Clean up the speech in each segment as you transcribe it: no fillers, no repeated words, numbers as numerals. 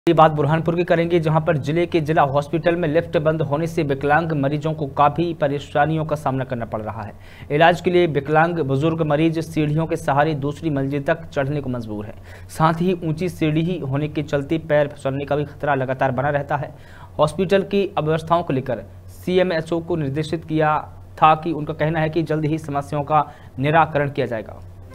ये बात बुरहानपुर की करेंगे, जहां पर जिले के जिला हॉस्पिटल में लिफ्ट बंद होने से विकलांग मरीजों को काफी परेशानियों का सामना करना पड़ रहा है। इलाज के लिए विकलांग बुजुर्ग मरीज सीढ़ियों के सहारे दूसरी मंजिल तक चढ़ने को मजबूर है। साथ ही ऊंची सीढ़ी होने के चलते पैर फिसलने का भी खतरा लगातार बना रहता है। हॉस्पिटल की अव्यवस्थाओं को लेकर CMHO को निर्देशित किया था कि उनका कहना है कि जल्द ही समस्याओं का निराकरण किया जाएगा।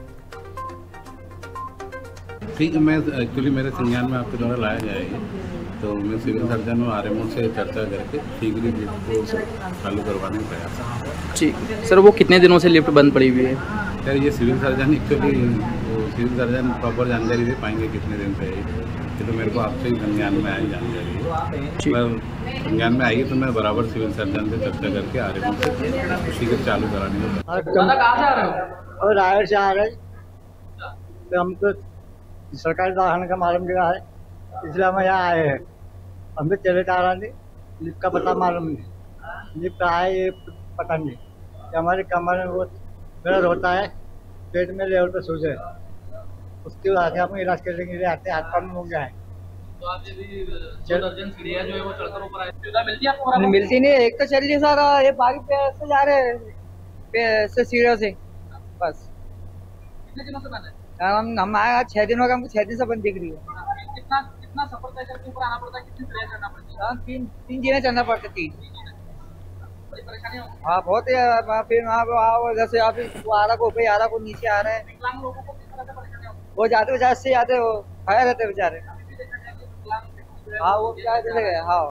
ठीक है, मैं एक्चुअली मेरे संज्ञान में आपके द्वारा लाया गया है, तो मैं सिविल सर्जन और RMO से चर्चा करके शीघ्र लिफ्ट को चालू करवाने का प्रयास। ठीक सर, वो कितने दिनों से लिफ्ट बंद पड़ी हुई है? सर ये civil surgeon actually civil surgeon proper जानकारी दे पाएंगे कितने दिन से है, तो मेरे को आपसे ही संज्ञान में आई जानकारी है। पर संज्ञान में आई तो मैं बराबर सिविल सर्जन से चर्चा करके RMO से शीघ्र चालू कराने का। कहाँ से आ रहे हो? रायगढ़ से आ रहे हैं, तो हमको सरकारी दवाखाने का मालूम जगह है, इसलिए हम यहाँ आए हैं। हम भी चले जा रहे थे, लिफ्ट का पता मालूम नहीं, लिफ्ट आए ये पता नहीं। हमारे कमर में वो दर्द होता है, पेट में लेवल पे सूझे, उसके बाद हम इलाज करने के लिए आते हैं। हाथ पाँव में हो गया है, तो आप जो दर्जन सीढ़ियां जो है वो चढ़कर ऊपर आए, सुविधा मिलती है आपको? नहीं मिलती नहीं। एक तो चलिए सारा ये बाकी पैर से जा रहे हैं, से सीढ़ियों से बस। कितने दिनों से बंद है? हम आए 6 दिन हो गए, हमको 6 दिन से बंद दिख रही है। कितना कितना सफर तय करके ऊपर आना पड़ता है? कितनी सीढ़ियां चढ़ना पड़ती है? तीन जीने चढ़ना पड़ता, 3। बड़ी परेशानी होती हाँ बहुत है। फिर वहाँ जैसे आप आ रहा को ऊपर आ रहा को नीचे आ रहे हैं, है। विकलांग लोगों को किस तरह से परेशानी होती वो जाते से जाते वो खाया रहते बेचारे। है? हाँ वो क्या गए। हाँ